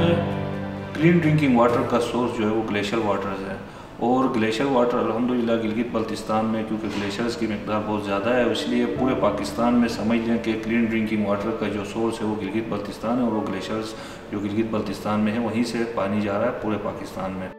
में clean drinking water का source जो है वो ग्लेशियर वाटर्स है। और ग्लेशियर वाटर अल्हम्दुलिल्लाह गिलगित बल्तिस्तान में क्योंकि ग्लेशियर्स की मिकदार बहुत ज़्यादा है, इसलिए पूरे पाकिस्तान में समझ लें कि क्लीन ड्रिंकिंग वाटर का जो सोर्स है वो गिलगित बल्तिस्तान है, और वो ग्लेशियर्स जो गिलगित बल्तिस्तान में है वहीं से पानी जा रहा है पूरे पाकिस्तान में।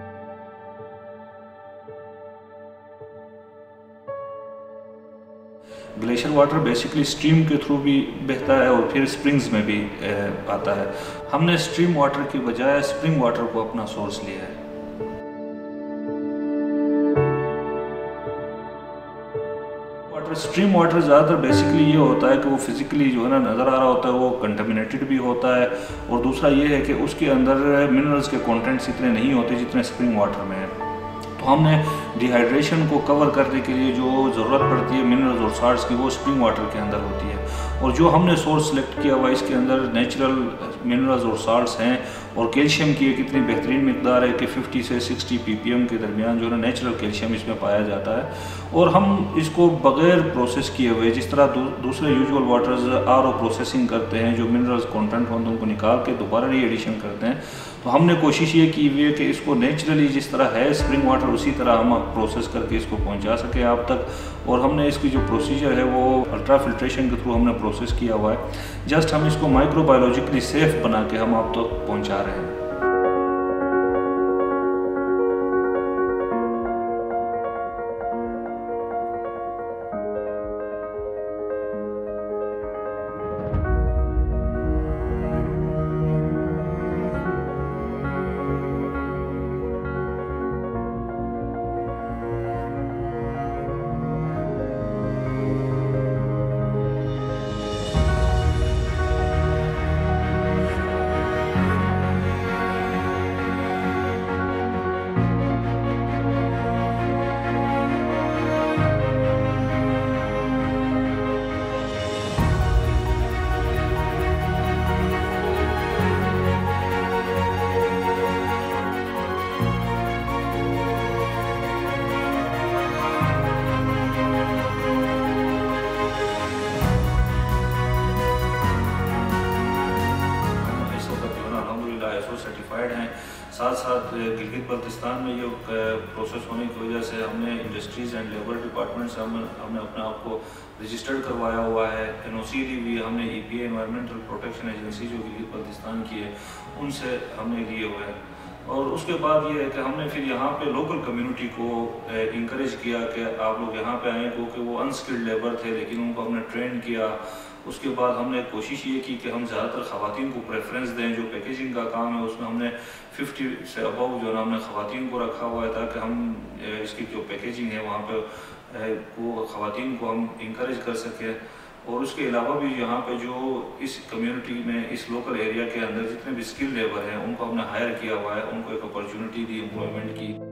ग्लेशियर वाटर बेसिकली स्ट्रीम के थ्रू भी बहता है और फिर स्प्रिंग्स में भी आता है। हमने स्ट्रीम वाटर की बजाय स्प्रिंग वाटर को अपना सोर्स लिया है। स्ट्रीम वाटर ज़्यादातर बेसिकली ये होता है कि वो फिज़िकली जो है ना नज़र आ रहा होता है, वो कंटामिनेटेड भी होता है, और दूसरा ये है कि उसके अंदर मिनरल्स के कंटेंट्स इतने नहीं होते जितने स्प्रिंग वाटर में है। तो हमने डिहाइड्रेशन को कवर करने के लिए जो ज़रूरत पड़ती है मिनरल्स और साल्ट्स की, वो स्प्रिंग वाटर के अंदर होती है। और जो हमने सोर्स सेलेक्ट किया हुआ इसके अंदर नेचुरल मिनरल्स और साल्ट्स हैं, और कैल्शियम की एक इतनी बेहतरीन मिकदार है कि 50 से 60 ppm के दरमियान जो है ना नेचुरल कैल्शियम इसमें पाया जाता है। और हम इसको बग़ैर प्रोसेस किए हुए, जिस तरह दूसरे यूजुअल वाटर्स RO प्रोसेसिंग करते हैं, जो मिनरल्स कंटेंट होते हैं उनको निकाल के दोबारा री एडिशन करते हैं, तो हमने कोशिश ये की हुई है कि इसको नेचुरली जिस तरह है स्प्रिंग वाटर उसी तरह हम प्रोसेस करके इसको पहुंचा सके आप तक। और हमने इसकी जो प्रोसीजर है वो अल्ट्रा फिल्ट्रेशन के थ्रू हमने प्रोसेस किया हुआ है। जस्ट हम इसको माइक्रोबायोलॉजिकली सेफ बना के हम आप तक पहुंचा रहे हैं। सर्टिफाइड हैं। साथ साथ गिलगित बल्तिस्तान में ये प्रोसेस होने की वजह से हमने इंडस्ट्रीज़ एंड लेबर डिपार्टमेंट से हमने अपने आप को रजिस्टर्ड करवाया हुआ है। NOC भी हमने EPA एनवायरमेंटल प्रोटेक्शन एजेंसी जो गिलगित बल्तिस्तान की है उनसे हमने लिए हुए हैं। और उसके बाद ये है कि हमने फिर यहाँ पे लोकल कम्युनिटी को इंकरेज किया कि आप लोग यहाँ पे आएँ, क्योंकि वो अनस्किल्ड लेबर थे, लेकिन उनको हमने ट्रेन किया। उसके बाद हमने कोशिश ये की कि हम ज़्यादातर ख़वातीन को प्रेफरेंस दें। जो पैकेजिंग का काम है उसमें हमने 50 से अबव जो है ना हमने ख़वातीन को रखा हुआ है, ताकि हम इसकी जो पैकेजिंग है वहाँ पे वो ख़वातीन को हम इंकरेज कर सकें। और उसके अलावा भी यहाँ पे जो इस कम्युनिटी में इस लोकल एरिया के अंदर जितने भी स्किल लेबर हैं उनको हमने हायर किया हुआ है, उनको एक अपॉर्चुनिटी दी एम्प्लॉयमेंट की।